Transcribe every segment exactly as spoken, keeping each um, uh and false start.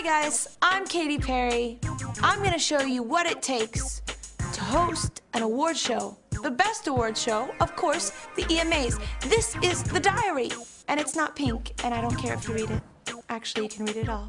guys, I'm Katy Perry. I'm gonna show you what it takes to host an award show. The best award show, of course, the E M As. This is The Diary, and it's not pink, and I don't care if you read it. Actually, you can read it all.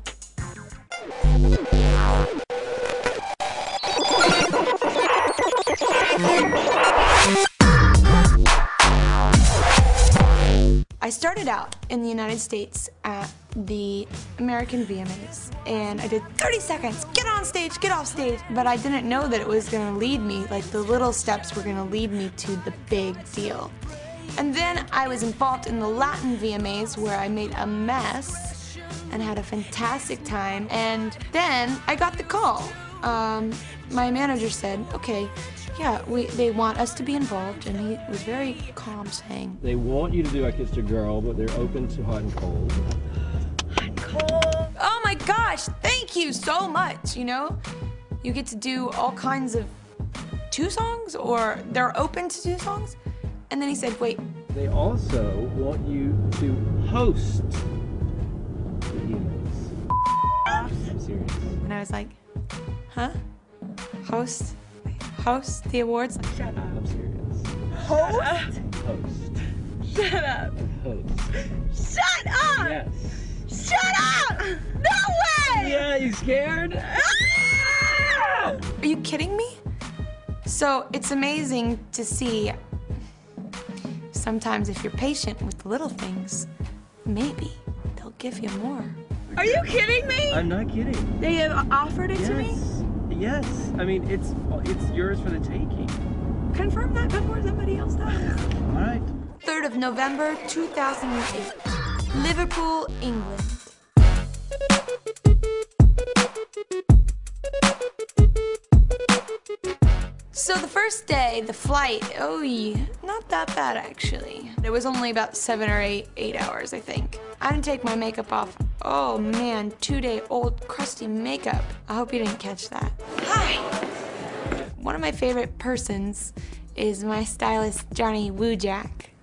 I started out in the United States at the American V M As, and I did thirty seconds, get on stage, get off stage, but I didn't know that it was gonna lead me, like the little steps were gonna lead me to the big deal. And then I was involved in the Latin V M As where I made a mess and had a fantastic time, and then I got the call. Um, my manager said, okay, yeah, we, they want us to be involved, and he was very calm saying, they want you to do I Kissed a Girl, but they're open to hot and cold. Hot and cold. Oh my gosh, thank you so much, you know? You get to do all kinds of two songs, or they're open to two songs. And then he said, wait. They also want you to host the E M As. I'm serious. And I was like, huh? Host? Host the awards? Shut up. I'm serious. Host? Host. Shut up. Host. Shut up! Yes. Shut up! No way! Yeah, you scared? Are you kidding me? So it's amazing to see, sometimes if you're patient with the little things, maybe they'll give you more. Are you kidding me? I'm not kidding. They have offered it yes. to me? Yes. I mean, it's it's yours for the taking. Confirm that before somebody else does. All right. third of November, two thousand eight. Liverpool, England. So the first day, the flight, oh yeah, not that bad actually. It was only about seven or eight, eight hours, I think. I didn't take my makeup off. Oh man, two-day-old crusty makeup. I hope you didn't catch that. Hi. One of my favorite persons is my stylist, Johnny Woojack.